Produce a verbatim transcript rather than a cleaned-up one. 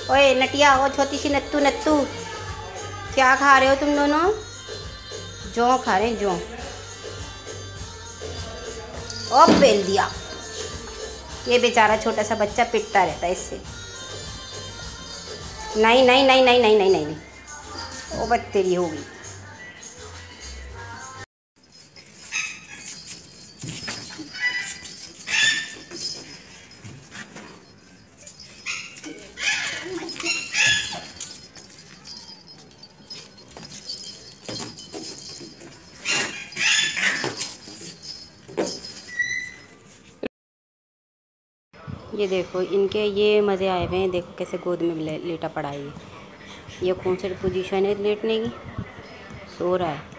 ओए नटिया, ओ छोटी सी नत्तू नत्तू, क्या खा रहे हो तुम दोनों? जौ खा रहे हैं जौ। ओ बेल दिया। ये बेचारा छोटा सा बच्चा पिटता रहता है इससे। नहीं नहीं नहीं नहीं नहीं नहीं नहीं, ओ बत्तेरी होगी। ये देखो इनके ये मज़े आए हुए हैं, देखो कैसे गोद में ले, लेटा पड़ा है ये ये कौन सी पोजीशन है लेटने की? सो रहा है।